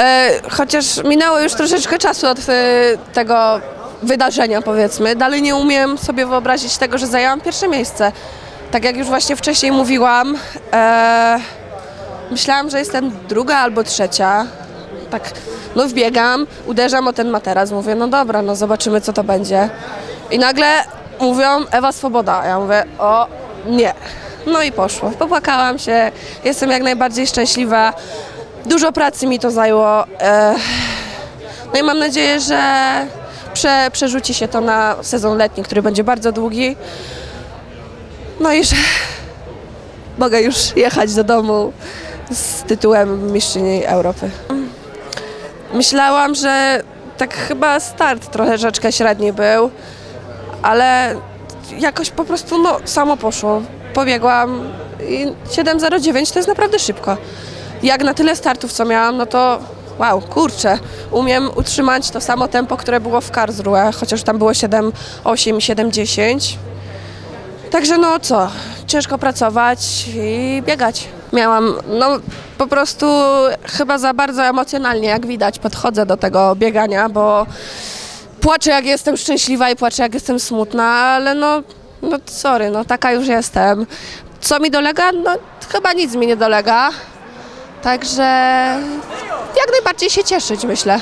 Chociaż minęło już troszeczkę czasu od tego wydarzenia, powiedzmy. Dalej nie umiem sobie wyobrazić tego, że zajęłam pierwsze miejsce. Tak jak już właśnie wcześniej mówiłam, myślałam, że jestem druga albo trzecia. Tak, no wbiegam, uderzam o ten materac, mówię, no dobra, no zobaczymy, co to będzie. I nagle mówią, Ewa Swoboda, a ja mówię, o nie. No i poszło. Popłakałam się, jestem jak najbardziej szczęśliwa. Dużo pracy mi to zajęło. No i mam nadzieję, że przerzuci się to na sezon letni, który będzie bardzo długi. No i że mogę już jechać do domu z tytułem mistrzyni Europy. Myślałam, że tak chyba start troszeczkę średni był, ale jakoś po prostu no, samo poszło. Pobiegłam i 7:09 to jest naprawdę szybko. Jak na tyle startów, co miałam, no to wow, kurczę, umiem utrzymać to samo tempo, które było w Karlsruhe, chociaż tam było 7:08 i 7:10. Także no co, ciężko pracować i biegać. Miałam, no po prostu chyba za bardzo emocjonalnie, jak widać, podchodzę do tego biegania, bo płaczę jak jestem szczęśliwa i płaczę jak jestem smutna, ale no sorry, no taka już jestem. Co mi dolega? No chyba nic mi nie dolega. Także jak najbardziej się cieszyć, myślę.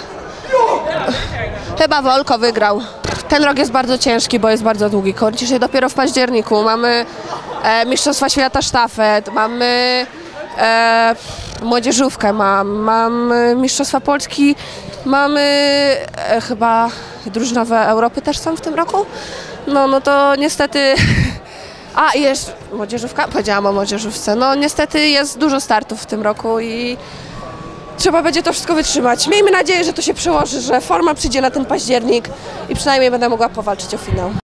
Chyba Wolko wygrał. Ten rok jest bardzo ciężki, bo jest bardzo długi. Kończy się dopiero w październiku. Mamy Mistrzostwa Świata Sztafet, mamy młodzieżówkę, mam Mistrzostwa Polski, mamy chyba drużynowe Europy też są w tym roku. No to niestety... A i jeszcze młodzieżówka? Powiedziałam o młodzieżówce. No niestety jest dużo startów w tym roku i trzeba będzie to wszystko wytrzymać. Miejmy nadzieję, że to się przełoży, że forma przyjdzie na ten październik i przynajmniej będę mogła powalczyć o finał.